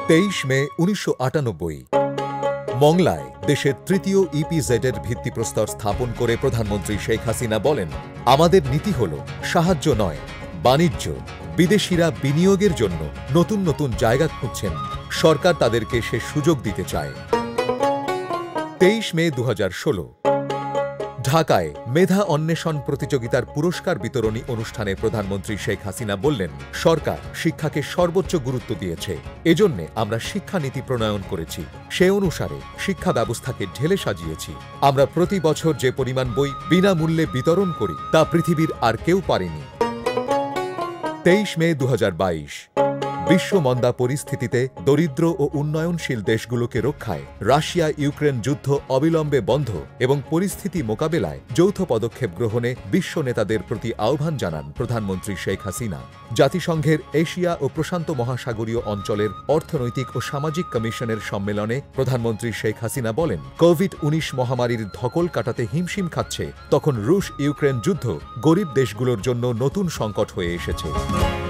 23 মে 1998 মংলায় দেশের তৃতীয় ইপিজেডের ভিত্তিপ্রস্তর স্থাপন করে প্রধানমন্ত্রী শেখ হাসিনা বলেন, আমাদের নীতি হল সাহায্য নয়, বাণিজ্য। বিদেশিরা বিনিয়োগের জন্য নতুন নতুন জায়গা খুঁজছেন, সরকার তাদেরকে সে সুযোগ দিতে চায়। 23 মে 2016 ঢাকায় মেধা অন্বেষণ প্রতিযোগিতার পুরস্কার বিতরণী অনুষ্ঠানে প্রধানমন্ত্রী শেখ হাসিনা বললেন, সরকার শিক্ষাকে সর্বোচ্চ গুরুত্ব দিয়েছে, এজন্য আমরা শিক্ষানীতি প্রণয়ন করেছি। সে অনুসারে শিক্ষা ব্যবস্থাকে ঢেলে সাজিয়েছি। আমরা প্রতি বছর যে পরিমাণ বই বিনামূল্যে বিতরণ করি তা পৃথিবীর আর কেউ পারেনি। 23 মে 2022 বিশ্ব মন্দা পরিস্থিতিতে দরিদ্র ও উন্নয়নশীল দেশগুলোকে রক্ষায় রাশিয়া ইউক্রেন যুদ্ধ অবিলম্বে বন্ধ এবং পরিস্থিতি মোকাবেলায় যৌথ পদক্ষেপ গ্রহণে বিশ্ব নেতাদের প্রতি আহ্বান জানান প্রধানমন্ত্রী শেখ হাসিনা। জাতিসংঘের এশিয়া ও প্রশান্ত মহাসাগরীয় অঞ্চলের অর্থনৈতিক ও সামাজিক কমিশনের সম্মেলনে প্রধানমন্ত্রী শেখ হাসিনা বলেন, কোভিড-19 মহামারীর ধকল কাটাতে হিমশিম খাচ্ছে, তখন রুশ ইউক্রেন যুদ্ধ গরিব দেশগুলোর জন্য নতুন সংকট হয়ে এসেছে।